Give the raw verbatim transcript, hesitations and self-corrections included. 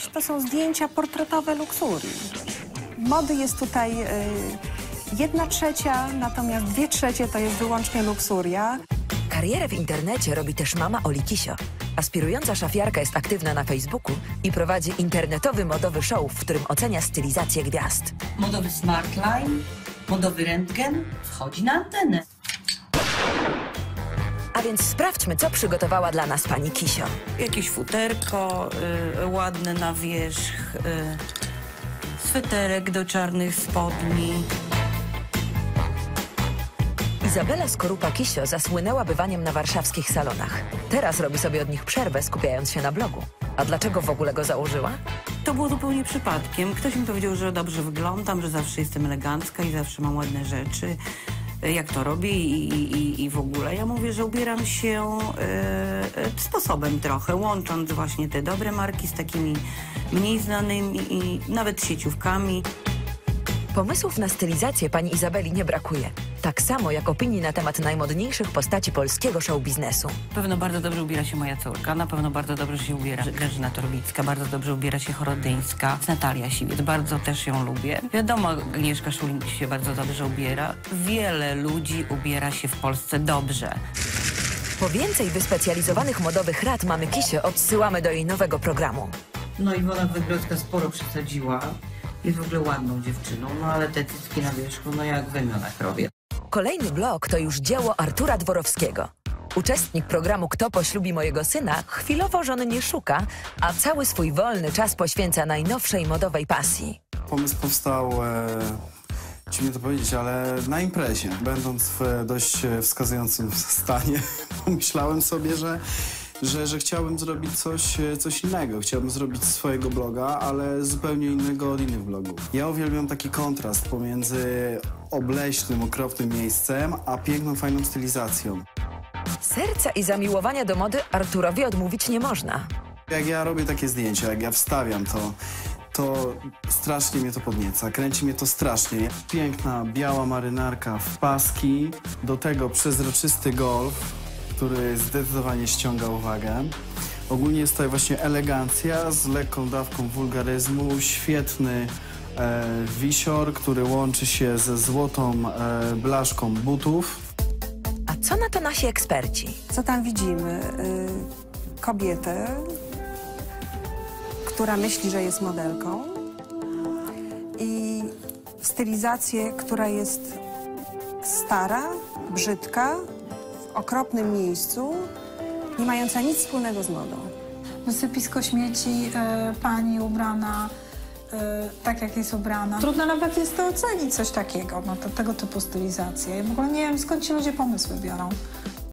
To są zdjęcia portretowe luksurii. Mody jest tutaj y, jedna trzecia, natomiast dwie trzecie to jest wyłącznie luksuria. Karierę w internecie robi też mama Oli Kisio. Aspirująca szafiarka jest aktywna na Facebooku i prowadzi internetowy modowy show, w którym ocenia stylizację gwiazd. Modowy Smartline, modowy rentgen wchodzi na antenę. A więc sprawdźmy, co przygotowała dla nas pani Kisio. Jakieś futerko y, ładne na wierzch, y, sweterek do czarnych spodni. Izabela Skorupa-Kisio zasłynęła bywaniem na warszawskich salonach. Teraz robi sobie od nich przerwę, skupiając się na blogu. A dlaczego w ogóle go założyła? To było zupełnie przypadkiem. Ktoś mi powiedział, że dobrze wyglądam, że zawsze jestem elegancka i zawsze mam ładne rzeczy. Jak to robię i, i, i w ogóle. Ja mówię, że ubieram się y, sposobem trochę, łącząc właśnie te dobre marki z takimi mniej znanymi i nawet sieciówkami. Pomysłów na stylizację pani Izabeli nie brakuje. Tak samo jak opinii na temat najmodniejszych postaci polskiego show biznesu. Na pewno bardzo dobrze ubiera się moja córka, na pewno bardzo dobrze się ubiera Grażyna Torbicka, bardzo dobrze ubiera się Chorodyńska, Natalia Siwiec, bardzo też ją lubię. Wiadomo, Agnieszka Szulin się bardzo dobrze ubiera. Wiele ludzi ubiera się w Polsce dobrze. Po więcej wyspecjalizowanych modowych rad mamy Kisię odsyłamy do jej nowego programu. No Iwona Wygrodzka sporo przesadziła. Jest w ogóle ładną dziewczyną, no ale te cycki na wierzchu, no jak w ramionach robię. Kolejny blog to już dzieło Artura Dworowskiego. Uczestnik programu Kto poślubi mojego syna chwilowo żony nie szuka, a cały swój wolny czas poświęca najnowszej modowej pasji. Pomysł powstał, e, dziwnie to powiedzieć, ale na imprezie. Będąc w dość wskazującym stanie, pomyślałem sobie, że Że, że chciałbym zrobić coś, coś innego. Chciałbym zrobić swojego bloga, ale zupełnie innego od innych blogów. Ja uwielbiam taki kontrast pomiędzy obleśnym, okropnym miejscem, a piękną, fajną stylizacją. Serca i zamiłowania do mody Arturowi odmówić nie można. Jak ja robię takie zdjęcia, jak ja wstawiam to, to strasznie mnie to podnieca, kręci mnie to strasznie. Piękna, biała marynarka w paski, do tego przezroczysty golf, który zdecydowanie ściąga uwagę. Ogólnie jest tutaj właśnie elegancja z lekką dawką wulgaryzmu, świetny e, wisior, który łączy się ze złotą e, blaszką butów. A co na to nasi eksperci? Co tam widzimy? Y, kobietę, która myśli, że jest modelką i stylizację, która jest stara, brzydka, w okropnym miejscu, nie mająca nic wspólnego z modą. Wysypisko śmieci, y, pani ubrana y, tak, jak jest ubrana. Trudno nawet jest to ocenić coś takiego, no to tego typu stylizację. Ja w ogóle nie wiem, skąd ci ludzie pomysły biorą.